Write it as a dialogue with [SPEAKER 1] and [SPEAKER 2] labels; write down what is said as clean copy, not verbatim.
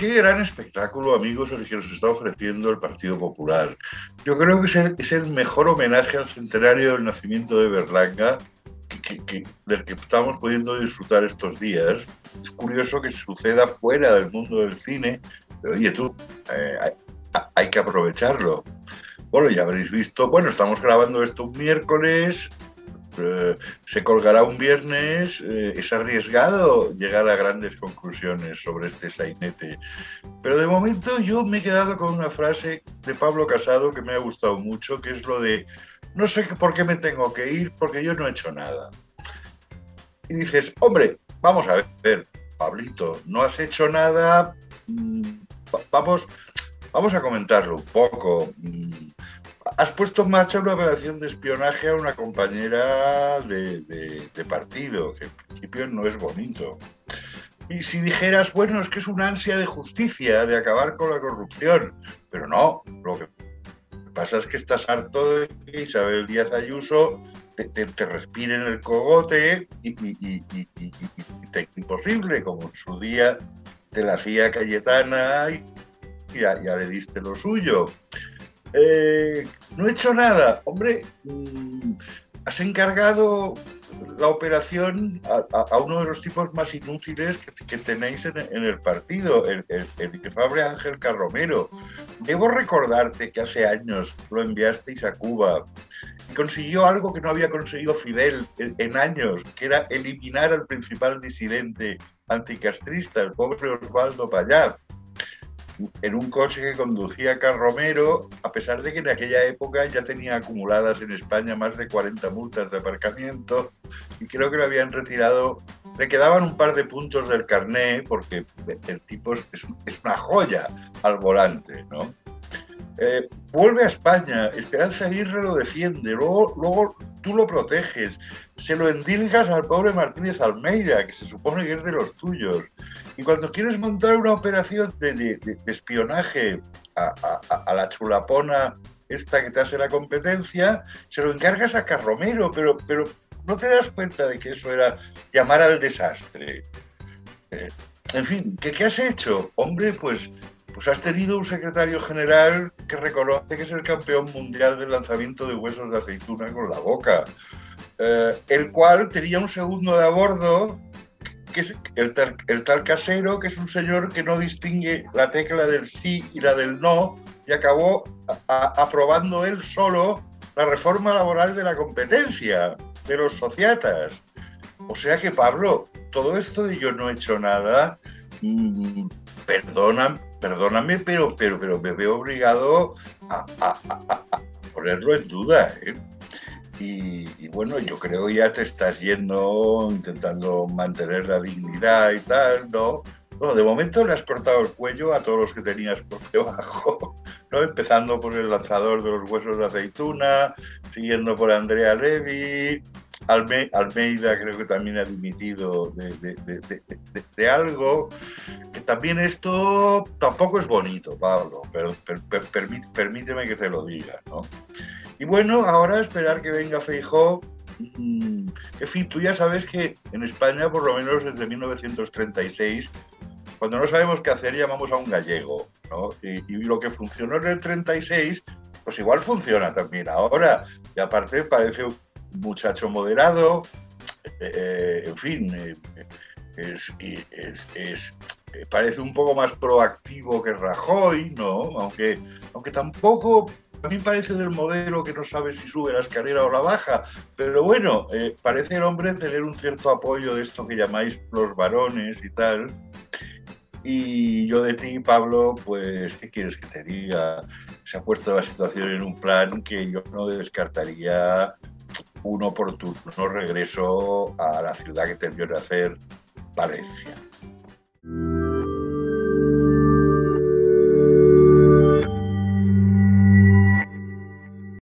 [SPEAKER 1] qué gran espectáculo, amigos, el que nos está ofreciendo el Partido Popular. Yo creo que es el mejor homenaje al centenario del nacimiento de Berlanga del que estamos pudiendo disfrutar estos días. Es curioso que suceda fuera del mundo del cine, pero oye tú, hay que aprovecharlo. Bueno, ya habréis visto, bueno, estamos grabando esto un miércoles, se colgará un viernes, es arriesgado llegar a grandes conclusiones sobre este sainete. Pero de momento yo me he quedado con una frase de Pablo Casado que me ha gustado mucho, que es lo de no sé por qué me tengo que ir porque yo no he hecho nada. Y dices, hombre, vamos a ver, Pablito, no has hecho nada, vamos a comentarlo un poco. Has puesto en marcha una operación de espionaje a una compañera de partido, que en principio no es bonito. Y si dijeras, bueno, es que es una ansia de justicia, de acabar con la corrupción, pero no, lo que pasa es que estás harto de que Isabel Díaz Ayuso te respire en el cogote y te imposible, como en su día te la hacía Cayetana y ya le diste lo suyo. No he hecho nada. Hombre, has encargado la operación a uno de los tipos más inútiles que tenéis en el partido, el inefable Ángel Carromero. Debo recordarte que hace años lo enviasteis a Cuba y consiguió algo que no había conseguido Fidel en años, que era eliminar al principal disidente anticastrista, el pobre Osvaldo Pallá, en un coche que conducía Carromero, a pesar de que en aquella época ya tenía acumuladas en España más de 40 multas de aparcamiento y creo que le habían retirado, le quedaban un par de puntos del carné porque el tipo es una joya al volante, ¿no? Vuelve a España, Esperanza Aguirre lo defiende, luego tú lo proteges, se lo endilgas al pobre Martínez Almeida, que se supone que es de los tuyos, y cuando quieres montar una operación de espionaje a la chulapona esta que te hace la competencia, se lo encargas a Carromero, pero no te das cuenta de que eso era llamar al desastre. En fin, ¿qué has hecho? Hombre, pues has tenido un secretario general que reconoce que es el campeón mundial del lanzamiento de huesos de aceituna con la boca, el cual tenía un segundo de a bordo, que es el tal Casero, que es un señor que no distingue la tecla del sí y la del no, y acabó aprobando él solo la reforma laboral de la competencia, de los sociatas. O sea que, Pablo, todo esto de yo no he hecho nada, perdóname, pero me veo obligado a ponerlo en duda, ¿eh? Y bueno, yo creo que ya te estás yendo intentando mantener la dignidad y tal, ¿no? Bueno, de momento le has cortado el cuello a todos los que tenías por debajo, ¿no? Empezando por el lanzador de los huesos de aceituna, siguiendo por Andrea Levy, Almeida creo que también ha dimitido de algo, que también esto tampoco es bonito, Pablo, pero permíteme que te lo diga, ¿no? Y bueno, ahora esperar que venga Feijóo. En fin, tú ya sabes que en España, por lo menos desde 1936, cuando no sabemos qué hacer, llamamos a un gallego, ¿no? Y lo que funcionó en el 36, pues igual funciona también ahora. Y aparte parece un muchacho moderado, en fin, parece un poco más proactivo que Rajoy, ¿no? Aunque tampoco... A mí parece del modelo que no sabe si sube la escalera o la baja, pero bueno, parece el hombre tener un cierto apoyo de esto que llamáis los varones y tal. Y yo de ti, Pablo, pues, ¿qué quieres que te diga? Se ha puesto la situación en un plan que yo no descartaría un oportuno regreso a la ciudad que te vio nacer, Valencia.